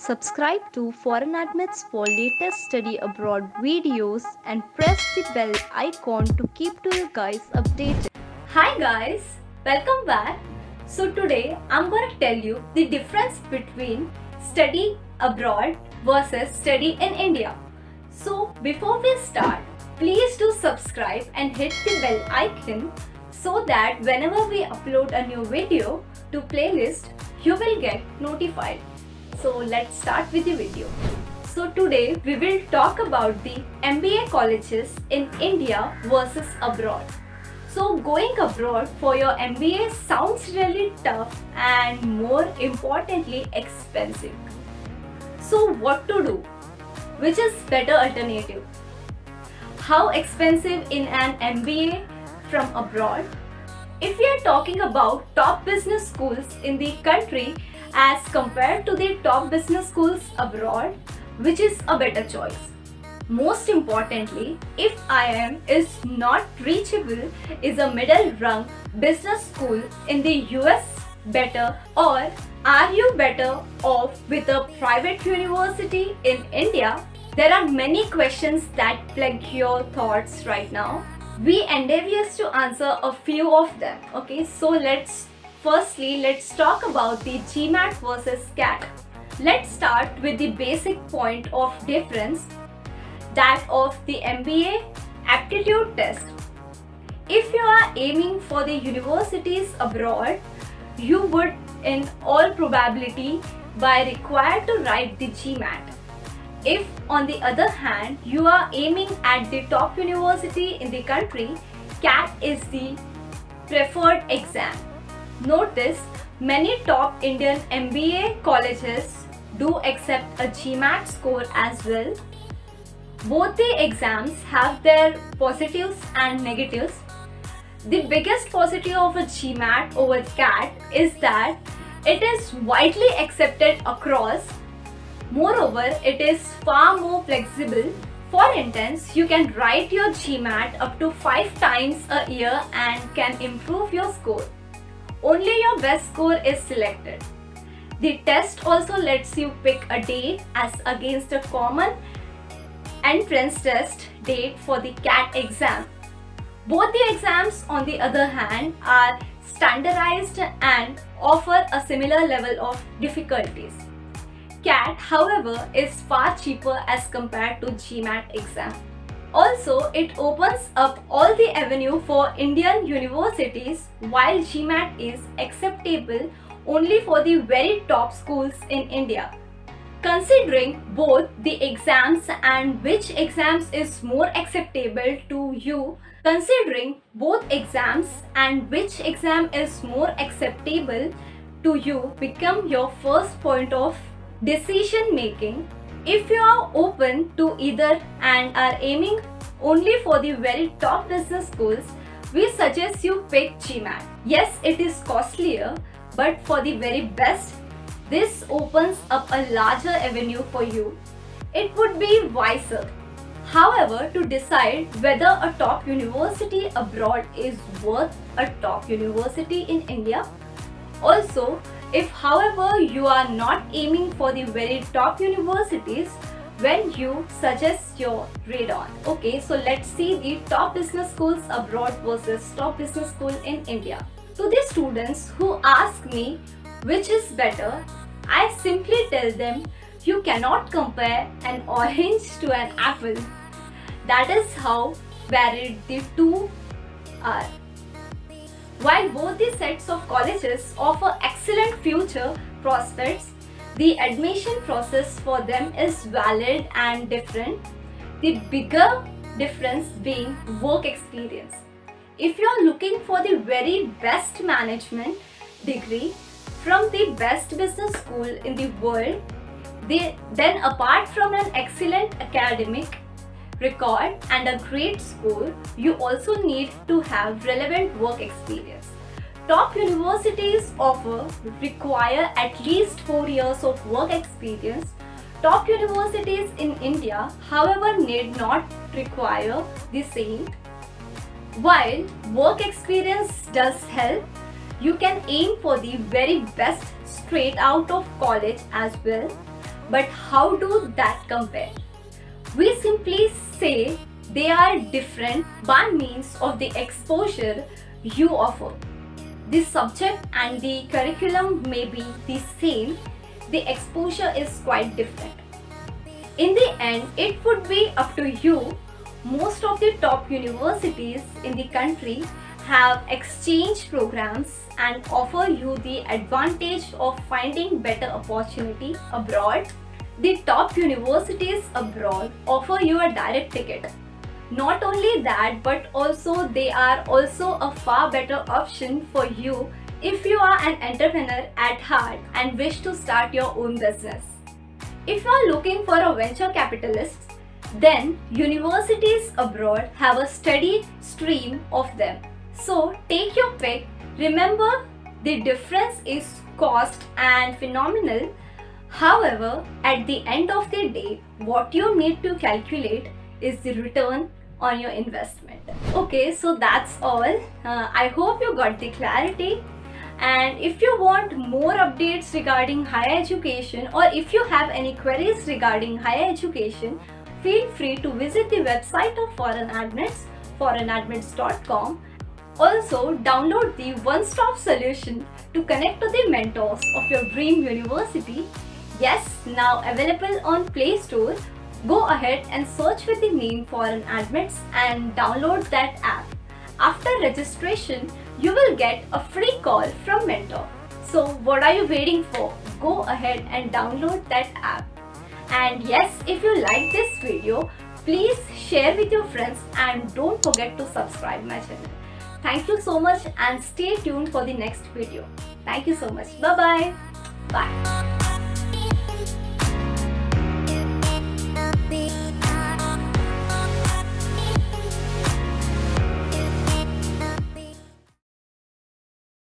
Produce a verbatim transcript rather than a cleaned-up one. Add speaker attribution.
Speaker 1: Subscribe to Foreign Admits for latest study abroad videos and press the bell icon to keep to you guys updated.
Speaker 2: Hi guys, welcome back. So today I'm going to tell you the difference between study abroad versus study in India. So before we start, please do subscribe and hit the bell icon so that whenever we upload a new video to playlist, you will get notified. So let's start with the video. So today we will talk about the M B A colleges in India versus abroad. So going abroad for your M B A sounds really tough and more importantly expensive. So what to do? Which is better alternative? How expensive in an M B A from abroad? If we are talking about top business schools in the country as compared to the top business schools abroad, which is a better choice? Most importantly, if I I M is not reachable, is a middle rung business school in the U S better, or are you better off with a private university in India? There are many questions that plague your thoughts right now. We endeavors to answer a few of them. Okay, so let's firstly let's talk about the GMAT versus CAT. Let's start with the basic point of difference, that of the M B A aptitude test. If you are aiming for the universities abroad, you would in all probability be required to write the GMAT. If on the other hand you are aiming at the top university in the country, CAT is the preferred exam. Notice many top Indian M B A colleges do accept a GMAT score as well. Both the exams have their positives and negatives. The biggest positive of a GMAT over CAT is that it is widely accepted across. Moreover, it is far more flexible. For instance, you can write your GMAT up to five times a year and can improve your score. Only your best score is selected. The test also lets you pick a date as against a common entrance test date for the CAT exam. Both the exams, on the other hand, are standardized and offer a similar level of difficulties. CAT, however, is far cheaper as compared to GMAT exam. Also, it opens up all the avenue for Indian universities, while GMAT is acceptable only for the very top schools in India. Considering both the exams and which exams is more acceptable to you, considering both exams and which exam is more acceptable to you become your first point of decision making. If you are open to either and are aiming only for the very top business schools, we suggest you pick GMAT. Yes, it is costlier, but for the very best, this opens up a larger avenue for you. It would be wiser, however, to decide whether a top university abroad is worth a top university in India. Also, if however you are not aiming for the very top universities, when you suggest your radon. Okay, so let's see the top business schools abroad versus top business school in India. To the students who ask me which is better, I simply tell them you cannot compare an orange to an apple. That is how varied the two are. While both the sets of colleges offer excellent future prospects, the admission process for them is valid and different. The bigger difference being work experience. If you are looking for the very best management degree from the best business school in the world, they, then apart from an excellent academic record and a great score, you also need to have relevant work experience. Top universities offer require at least four years of work experience. Top universities in India, however, need not require the same. While work experience does help, you can aim for the very best straight out of college as well. But how do that compare? We simply say they are different by means of the exposure you offer. The subject and the curriculum may be the same, the exposure is quite different. In the end, it would be up to you. Most of the top universities in the country have exchange programs and offer you the advantage of finding better opportunity abroad. The top universities abroad offer you a direct ticket. Not only that, but also they are also a far better option for you if you are an entrepreneur at heart and wish to start your own business. If you are looking for a venture capitalist, then universities abroad have a steady stream of them. So take your pick. Remember, the difference is cost and phenomenal. However, at the end of the day, what you need to calculate is the return on your investment. Okay, so that's all. Uh, I hope you got the clarity. And if you want more updates regarding higher education, or if you have any queries regarding higher education, feel free to visit the website of Foreign Admits, foreign admits dot com. Also, download the one-stop solution to connect to the mentors of your dream university. Yes, now available on Play Store. Go ahead and search with the name Foreign Admits and download that app. After registration, you will get a free call from Mentor. So what are you waiting for? Go ahead and download that app. And yes, if you like this video, please share with your friends and don't forget to subscribe my channel. Thank you so much and stay tuned for the next video. Thank you so much. Bye-bye. Bye.